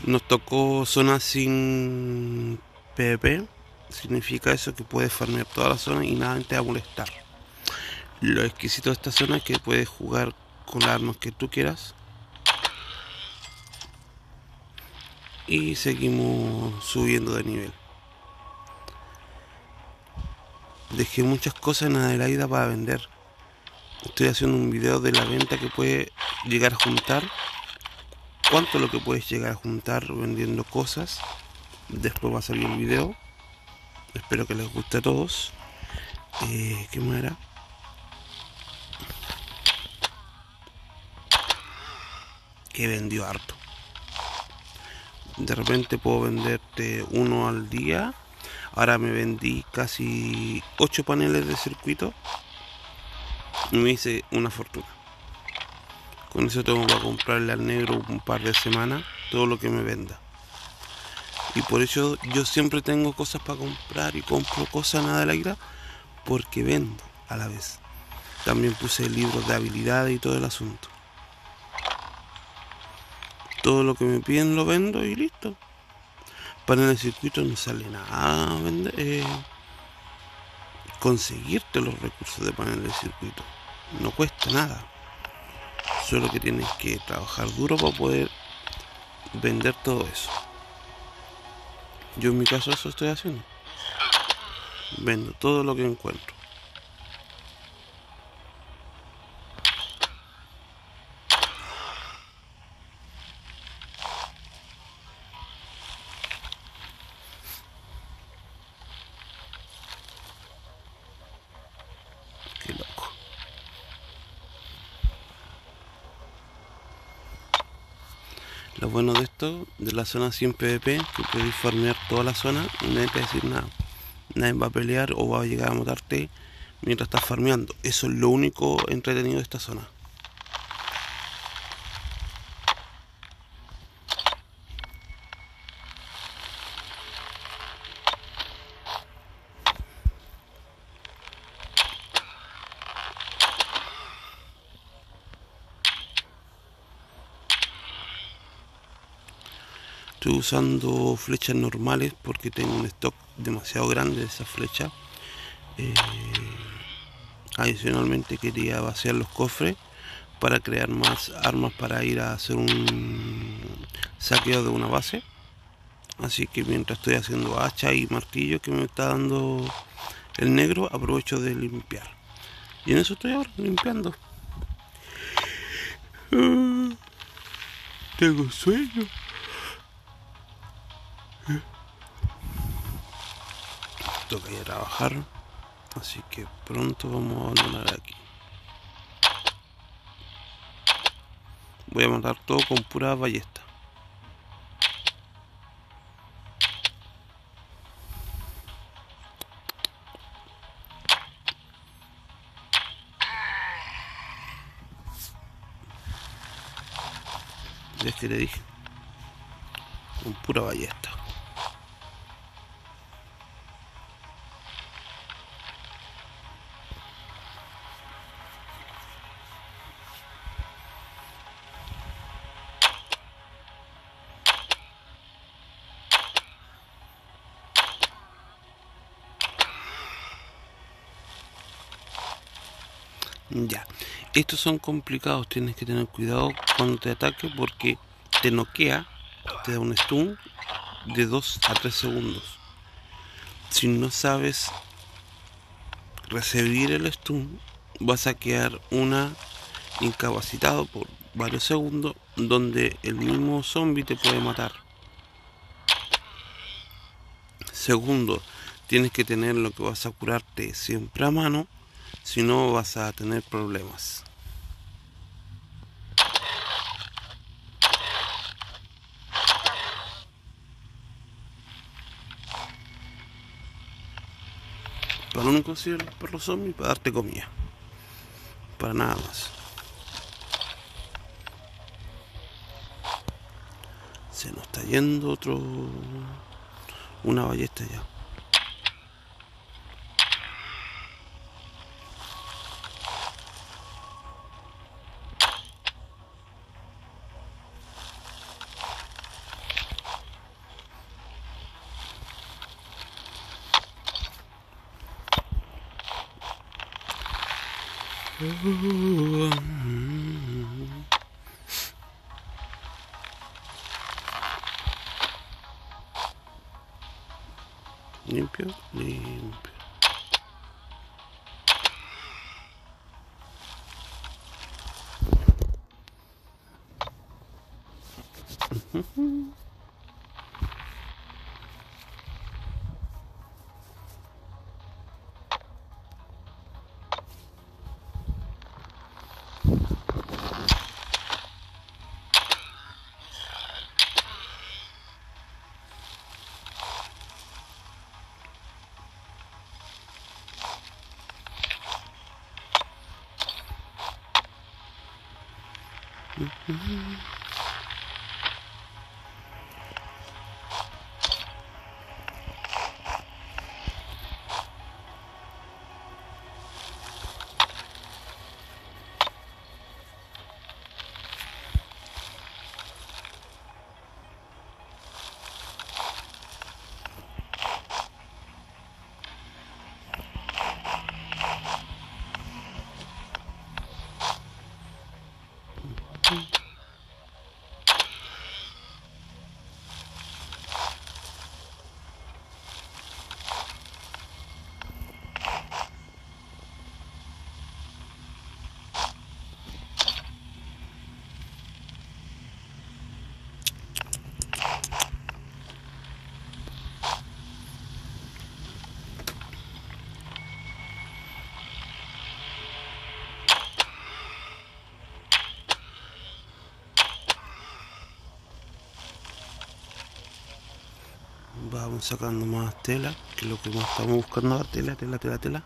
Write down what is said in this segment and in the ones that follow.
Nos tocó zona sin PvP. Significa eso que puedes farmear toda la zona y nada te va a molestar. Lo exquisito de esta zona es que puedes jugar con las armas que tú quieras. Y seguimos subiendo de nivel. Dejé muchas cosas en Adelaida para vender. Estoy haciendo un video de la venta que puede llegar a juntar. Cuánto es lo que puedes llegar a juntar vendiendo cosas. Después va a salir el video. Espero que les guste a todos. ¿Qué más era? Que vendió harto. De repente puedo venderte uno al día. Ahora me vendí casi 8 paneles de circuito y me hice una fortuna. Con eso tengo para comprarle al negro un par de semanas todo lo que me venda. Y por eso yo siempre tengo cosas para comprar y compro cosas nada de la ira porque vendo a la vez. También puse libros de habilidades y todo el asunto. Todo lo que me piden lo vendo y listo. Para en el circuito no sale nada vender, conseguirte los recursos de panel de circuito. No cuesta nada. Solo que tienes que trabajar duro para poder vender todo eso. Yo en mi caso eso estoy haciendo. Vendo todo lo que encuentro. Qué loco. Lo bueno de esto, de la zona sin PvP, que podéis farmear toda la zona y nadie te va a decir nada. Nadie va a pelear o va a llegar a matarte mientras estás farmeando. Eso es lo único entretenido de esta zona. Estoy usando flechas normales porque tengo un stock demasiado grande de esas flechas. Eh, Adicionalmente quería vaciar los cofres para crear más armas para ir a hacer un saqueo de una base. Así que mientras estoy haciendo hacha y martillo que me está dando el negro, aprovecho de limpiar. Y en eso estoy ahora, limpiando. Tengo sueño. Toca ir a trabajar. Así que pronto vamos a abandonar aquí. Voy a matar todo con pura ballesta. Ya que le dije. Con pura ballesta. Ya. Estos son complicados. Tienes que tener cuidado cuando te ataque porque te noquea. Te da un stun de 2 a 3 segundos. Si no sabes recibir el stun, vas a quedar incapacitado por varios segundos donde el mismo zombie te puede matar. Segundo, tienes que tener lo que vas a curarte siempre a mano, si no vas a tener problemas. Para lo único sirve el perro zombie para darte comida. Para nada más. Se nos está yendo una ballesta ya. Limpio, limpio. Vamos sacando más tela, que es lo que más estamos buscando ahora. Tela.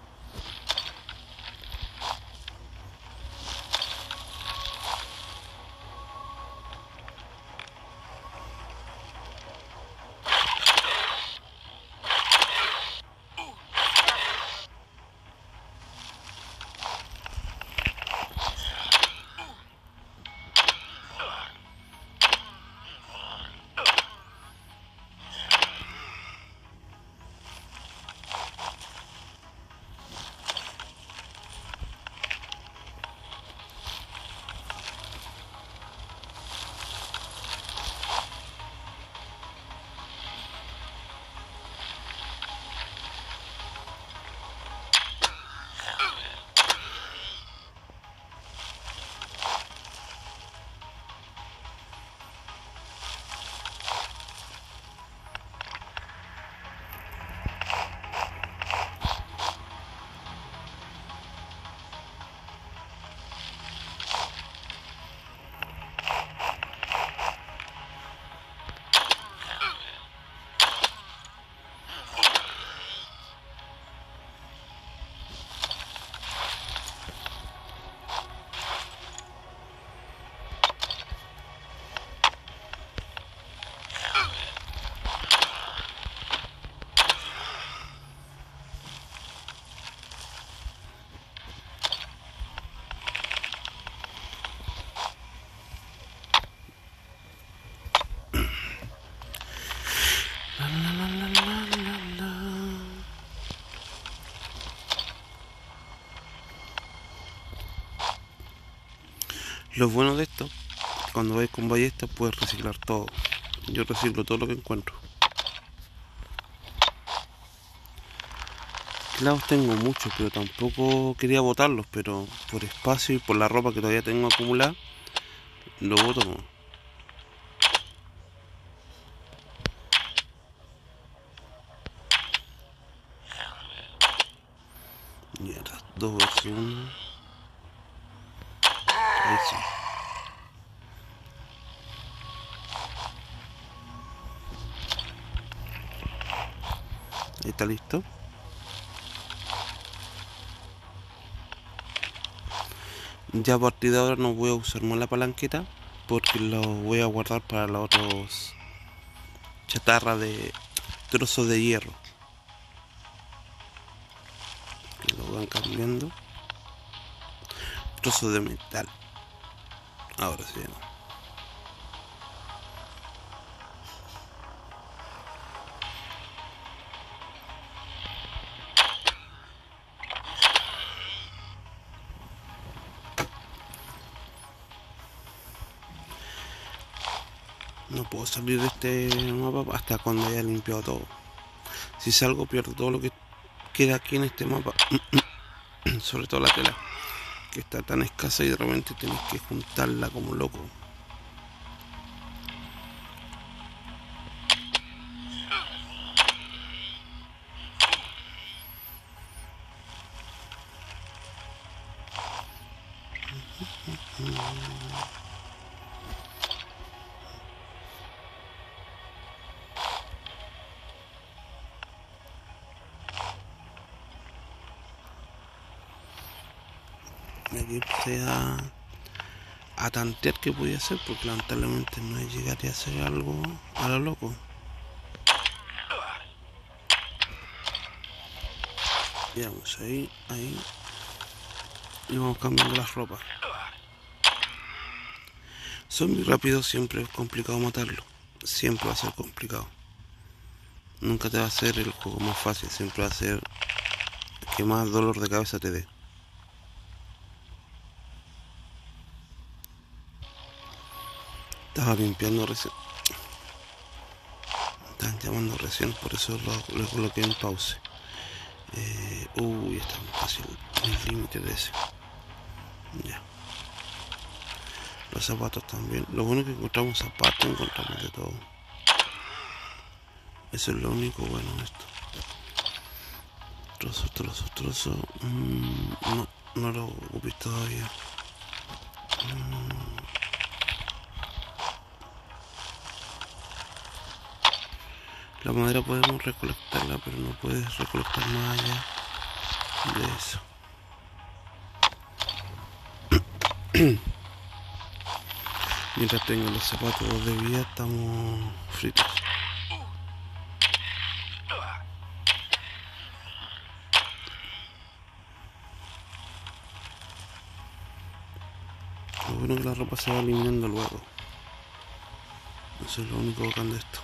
Lo bueno de esto, cuando vais con ballesta puedes reciclar todo. Yo reciclo todo lo que encuentro. Clavos tengo muchos, pero tampoco quería botarlos, pero por espacio y por la ropa que todavía tengo acumulada, lo boto no. Y ahora 2 versus 1. Ahí sí. Ahí está listo. Ya a partir de ahora no voy a usar más la palanqueta porque lo voy a guardar para los otros chatarra de trozos de hierro. Que lo van cambiando. Trozos de metal. Ahora sí. No puedo salir de este mapa hasta cuando haya limpiado todo. Si salgo pierdo todo lo que queda aquí en este mapa. Sobre todo la tela, que está tan escasa y de repente tienes que juntarla como loco. Y aquí empecé a tantear qué podía hacer, porque lamentablemente no llegaré a hacer algo a lo loco. Ya vamos ahí, y vamos cambiando las ropas. Son muy rápidos, siempre es complicado matarlo. Siempre va a ser complicado. Nunca te va a hacer el juego más fácil, siempre va a ser que más dolor de cabeza te dé. Estaba limpiando recién. Estaban llamando recién, por eso lo coloqué en pause. Estamos casi en el límite de ese. Ya. Los zapatos también. Lo bueno es que encontramos zapatos, encontramos de todo. Eso es lo único bueno de esto. Trozo. No lo ocupé todavía. La madera podemos recolectarla, pero no puedes recolectar más allá de eso. Mientras tengo los zapatos de vida, estamos fritos. Lo bueno es que la ropa se va eliminando luego. Eso es lo único bacán de esto.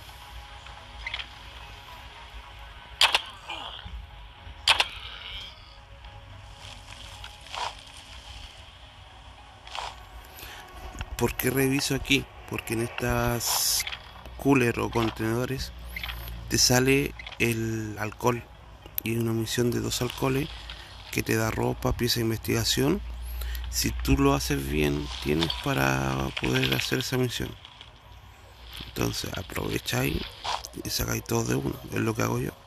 ¿Por qué reviso aquí? Porque en estas cooler o contenedores te sale el alcohol y una misión de 2 alcoholes que te da ropa, pieza de investigación. Si tú lo haces bien, tienes para poder hacer esa misión. Entonces aprovecháis y sacáis todo de uno. Es lo que hago yo.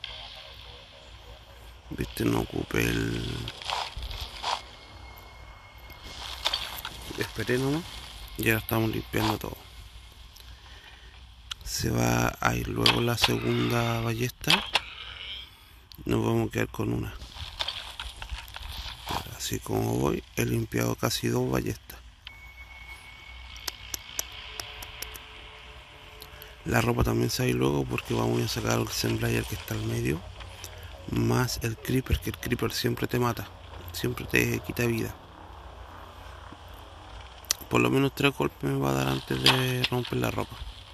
Viste, no ocupé el... Esperé nomás. Y ahora estamos limpiando todo. Se va a ir luego la segunda ballesta. Nos vamos a quedar con una. Pero así como voy, he limpiado casi 2 ballestas. La ropa también se va a ir luego porque vamos a sacar el Sandblayer que está al medio. Más el Creeper, que el Creeper siempre te mata. Siempre te quita vida. Por lo menos 3 golpes me va a dar antes de romper la ropa.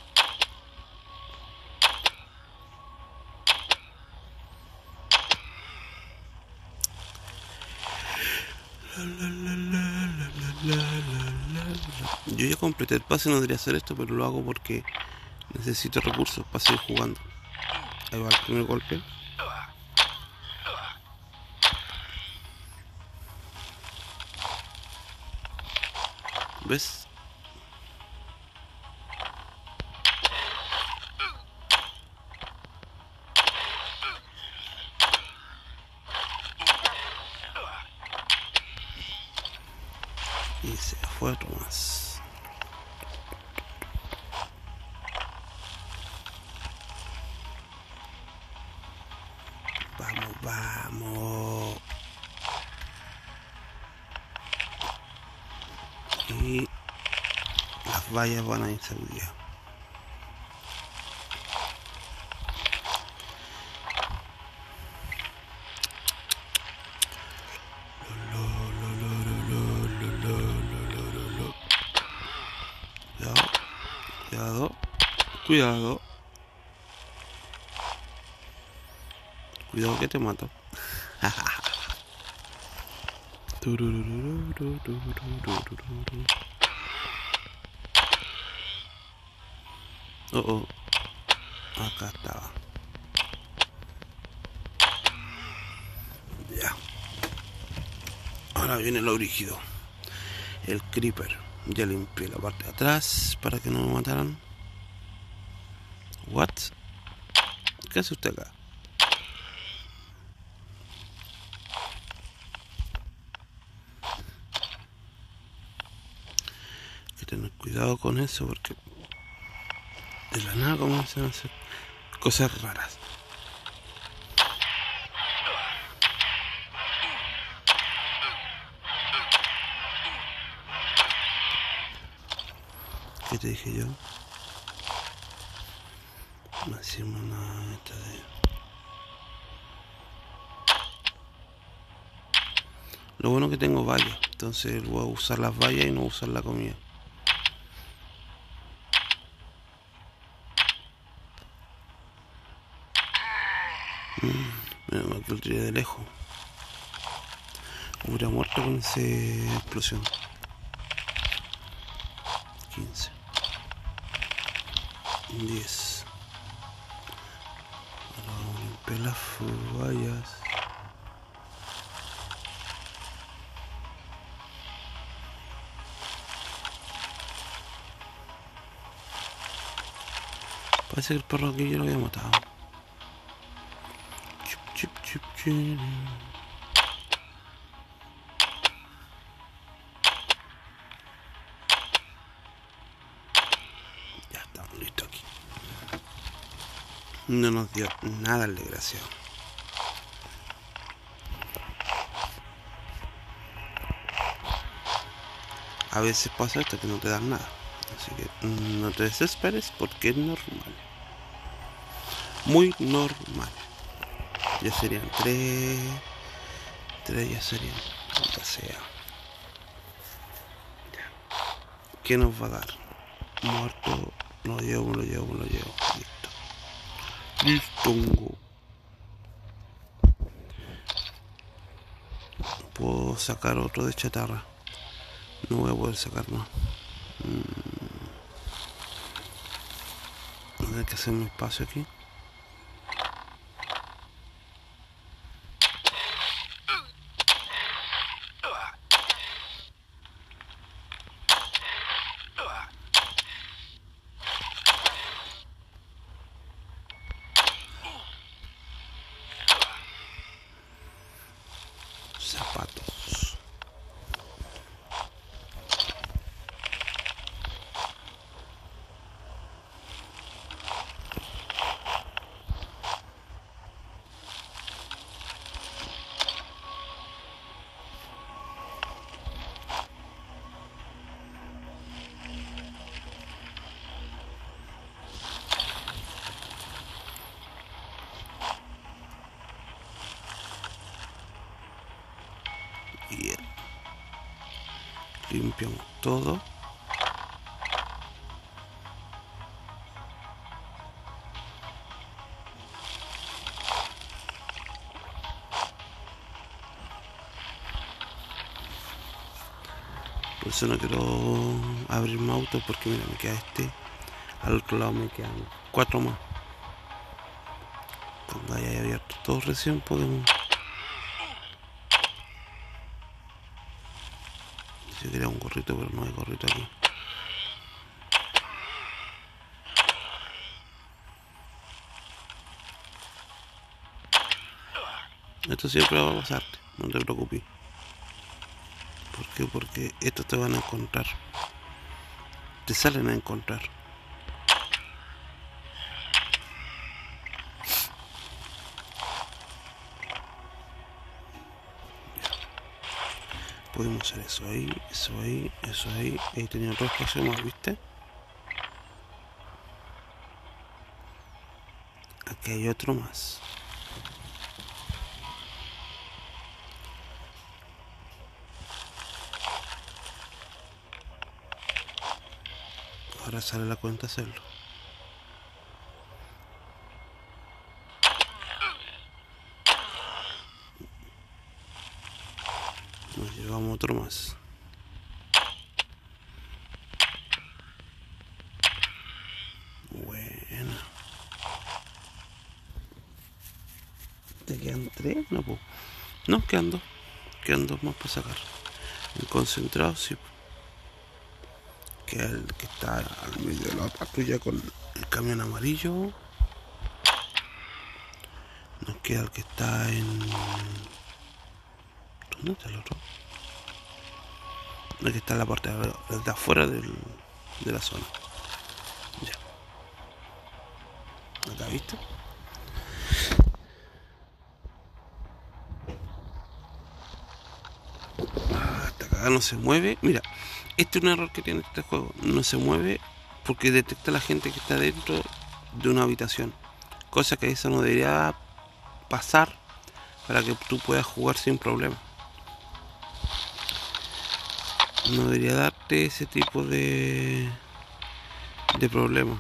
Yo ya completé el pase, no debería hacer esto, pero lo hago porque necesito recursos para seguir jugando. Ahí va el primer golpe. ¿Ves? Y se fue otro más. Vamos. Y las vallas van a ir seguidas. Cuidado. Cuidado que te mato. Oh, oh. Acá estaba. Ya. Ahora viene lo rígido. El creeper. Ya limpié la parte de atrás para que no me mataran. What? ¿Qué hace usted acá? Hay que tener cuidado con eso porque de la nada comienzan a hacer cosas raras. ¿Qué te dije yo? No hicimos nada de esta de... Lo bueno que tengo vallas, entonces voy a usar las vallas y no usar la comida. Menos mal que lo tiré de lejos. Hubiera muerto con esa explosión. 15. 10. Ahora vamos a limpiar las vallas. Parece que el perro aquí yo lo había matado. Chup, chup, chup, chup. Ya estamos listos aquí. No nos dio nada el desgraciado. A veces pasa esto que no te dan nada. Así que no te desesperes porque es normal. Muy normal. Ya serían 3. 3 ya serían. Ya sea. ¿Qué nos va a dar? Muerto. Me lo llevo, me lo llevo, me lo llevo. Listo. Listo. Puedo sacar otro de chatarra. No voy a poder sacar más. Hay que hacer un espacio aquí. Zapatos. Bien. Limpiamos todo. Por eso no quiero abrir más autos porque mira, me queda este. Al otro lado me quedan 4 más. Cuando haya abierto todo recién podemos... Yo quería un gorrito pero no hay gorrito aquí. Esto siempre va a pasarte, no te preocupes. ¿Por qué? Porque estos te van a encontrar. Te salen a encontrar. Podemos hacer eso ahí, eso ahí, eso ahí. Ahí tenía otro espacio más, ¿viste? Aquí hay otro más. Ahora sale la cuenta hacerlo. Nos llevamos otro más. Bueno. ¿Te quedan 3? No, pues. No, quedan 2 más para sacar. El concentrado, sí. Que es el que está al medio de la patrulla con el camión amarillo. Nos queda el que está en... ¿Dónde está el otro? El que está en la parte de afuera de la zona. Ya. Acá, ¿viste? Hasta acá no se mueve. Mira, este es un error que tiene este juego. No se mueve porque detecta a la gente que está dentro de una habitación. Cosa que eso no debería pasar para que tú puedas jugar sin problema. No debería darte ese tipo de problema.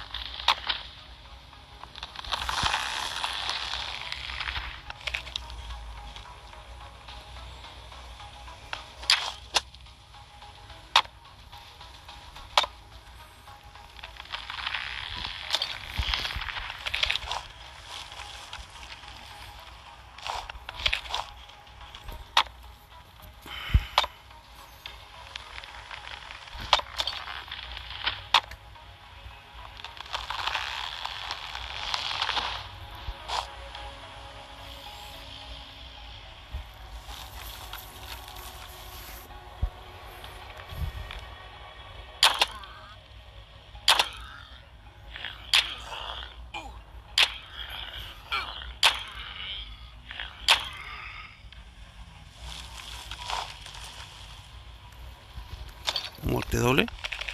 Muerte doble.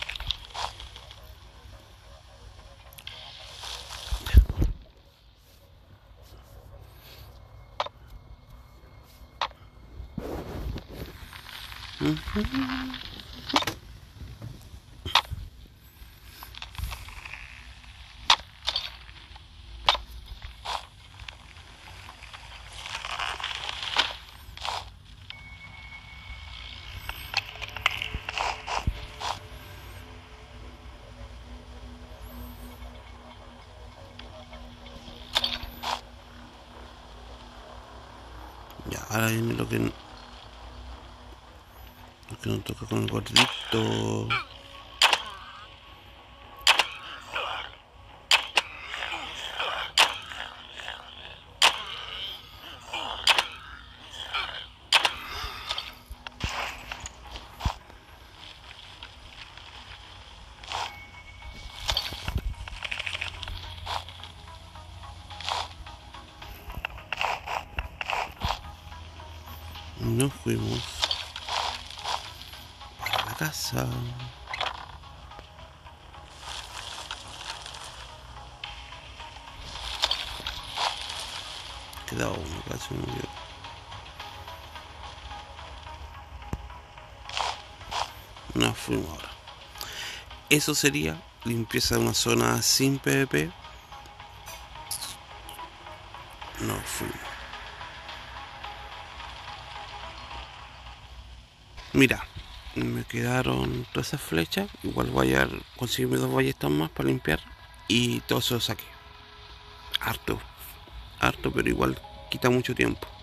Ya, ahora viene lo que nos toca con el gordito. Nos fuimos para la casa. Quedaba uno, casi me olvidó. Nos fuimos ahora. Eso sería limpieza de una zona sin PvP. Nos fuimos. Mira, me quedaron todas esas flechas. Igual voy a conseguirme 2 ballestas más para limpiar. Y todo eso lo saqué. Harto, pero igual quita mucho tiempo.